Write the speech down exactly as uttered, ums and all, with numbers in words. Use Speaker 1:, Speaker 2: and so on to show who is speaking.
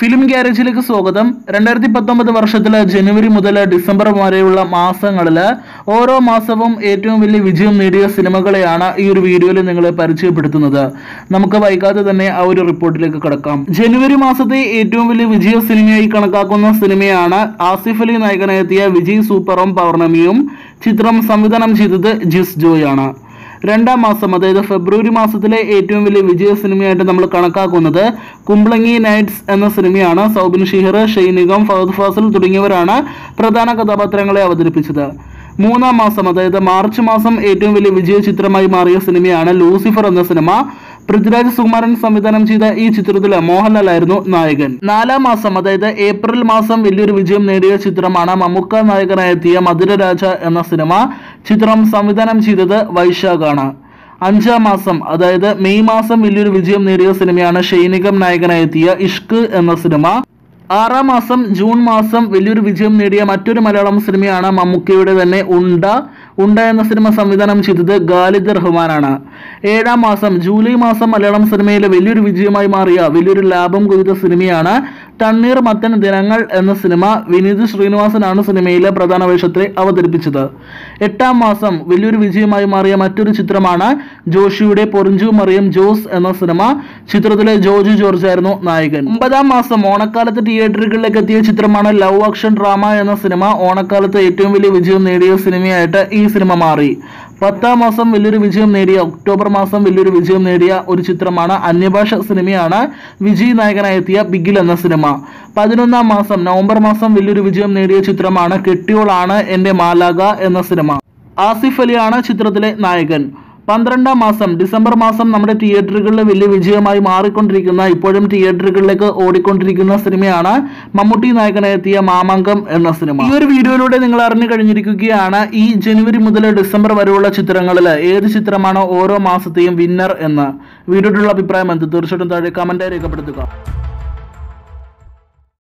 Speaker 1: Film ഗ്യാരേജിലേക്ക് സ്വാഗതം. രണ്ടായിരത്തി പത്തൊമ്പത് വർഷത്തിലെ ജനുവരി മുതൽ ഡിസംബർ വരെയുള്ള മാസങ്ങളിൽ ഓരോ മാസവും ഏറ്റവും വലിയ വിജയം നേടിയ സിനിമകളെയാണ് ഈ ഒരു വീഡിയോയിൽ നിങ്ങളെ പരിചയപ്പെടുത്തുന്നത്. നമുക്ക് വൈകാതെ തന്നെ ആ ഒരു റിപ്പോർട്ടിലേക്ക് കടക്കാം. ജനുവരി മാസത്തെ ഏറ്റവും വലിയ വിജയ സിനിമയായി കണക്കാക്കുന്ന സിനിമയാണ് ആസിഫ് അലി നായകനെത്തിയ വിജയ് സൂപ്പറും പൗർണമിയും. ചിത്രം സംവിധാനം ചെയ്തത് ജിസ് ജോയ് ആണ്. രണ്ടാം മാസം, അതായത് ഫെബ്രുവരി മാസത്തിലെ ഏറ്റവും വലിയ വിജയ സിനിമയായിട്ട് നമ്മൾ കണക്കാക്കുന്നത് കുംബ്ലങ്ങി നൈറ്റ്സ് എന്ന സിനിമയാണ്. സൗബിൻ ഷിഹർ, ഷൈനികം, ഫഹദ് ഫാസിൽ തുടങ്ങിയവരാണ് പ്രധാന കഥാപാത്രങ്ങളെ അവതരിപ്പിച്ചത്. മൂന്നാം മാസം, അതായത് മാർച്ച് മാസം ഏറ്റവും വലിയ വിജയ ചിത്രമായി മാറിയ സിനിമയാണ് ലൂസിഫർ എന്ന സിനിമ. പൃഥ്വിരാജ് സുകുമാരൻ സംവിധാനം ചെയ്ത ഈ ചിത്രത്തിൽ മോഹൻലാൽ ആയിരുന്നു നായകൻ. നാലാം മാസം, അതായത് ഏപ്രിൽ മാസം വലിയൊരു വിജയം നേടിയ ചിത്രമാണ് മമ്മൂക്ക നായകനായെത്തിയ മധുരരാജ എന്ന സിനിമ. ചിത്രം സംവിധാനം ചെയ്തത് വൈശാഖാണ്. അഞ്ചാം മാസം, അതായത് മെയ് മാസം വലിയൊരു വിജയം നേടിയ സിനിമയാണ് ഷൈനികം നായകനായെത്തിയ ഇഷ്ക് എന്ന സിനിമ. ആറാം മാസം, ജൂൺ മാസം വലിയൊരു വിജയം നേടിയ മറ്റൊരു മലയാളം സിനിമയാണ് മമ്മൂക്കയുടെ തന്നെ ഉണ്ട. ഉണ്ട എന്ന സിനിമ സംവിധാനം ചെയ്തത് ഖാലിദ് റഹ്മാനാണ്. ഏഴാം മാസം, ജൂലൈ മാസം മലയാളം സിനിമയിലെ വലിയൊരു വിജയമായി മാറിയ വലിയൊരു ലാഭം കൊയ്ത സിനിമയാണ് തണ്ണീർ മത്തൻ ദിനങ്ങൾ എന്ന സിനിമ. വിനീത് ശ്രീനിവാസനാണ് സിനിമയിലെ പ്രധാന വേഷത്തെ അവതരിപ്പിച്ചത്. എട്ടാം മാസം വലിയൊരു വിജയമായി മാറിയ മറ്റൊരു ചിത്രമാണ് ജോഷിയുടെ പൊറിഞ്ചു മറിയം ജോസ് എന്ന സിനിമ. ചിത്രത്തിലെ ജോർജ് ജോർജ് ആയിരുന്നു നായകൻ. ഒമ്പതാം മാസം, ഓണക്കാലത്ത് തിയേറ്ററുകളിലേക്ക് എത്തിയ ചിത്രമാണ് ലവ് ആക്ഷൻ ഡ്രാമ എന്ന സിനിമ. ഓണക്കാലത്ത് ഏറ്റവും വലിയ വിജയം നേടിയ സിനിമയായിട്ട് ഈ സിനിമ മാറി. പത്താം മാസം വലിയൊരു വിജയം നേടിയ ഒക്ടോബർ മാസം വലിയൊരു വിജയം നേടിയ ഒരു ചിത്രമാണ് അന്യഭാഷ സിനിമയാണ് വിജയ് നായകനായെത്തിയ ബിഗിൽ എന്ന സിനിമ. പതിനൊന്നാം മാസം, നവംബർ മാസം വലിയൊരു വിജയം നേടിയ ചിത്രമാണ് കെട്ടിയോളാണ് എൻ്റെ മാലാക എന്ന സിനിമ. ആസിഫ് അലിയാണ് ചിത്രത്തിലെ നായകൻ. പന്ത്രണ്ടാം മാസം, ഡിസംബർ മാസം നമ്മുടെ തിയേറ്ററുകളിൽ വലിയ വിജയമായി മാറിക്കൊണ്ടിരിക്കുന്ന, ഇപ്പോഴും തിയേറ്ററുകളിലേക്ക് ഓടിക്കൊണ്ടിരിക്കുന്ന സിനിമയാണ് മമ്മൂട്ടി നായകനെത്തിയ മാമാങ്കം എന്ന സിനിമ. ഈ ഒരു വീഡിയോയിലൂടെ നിങ്ങൾ അറിഞ്ഞു കഴിഞ്ഞിരിക്കുകയാണ് ഈ ജനുവരി മുതൽ ഡിസംബർ വരെയുള്ള ചിത്രങ്ങളിൽ ഏത് ചിത്രമാണ് ഓരോ മാസത്തെയും വിന്നർ എന്ന്. വീഡിയോയിലുള്ള അഭിപ്രായം എന്ത്? തീർച്ചയായിട്ടും താഴെ കമന്റായി രേഖപ്പെടുത്തുക.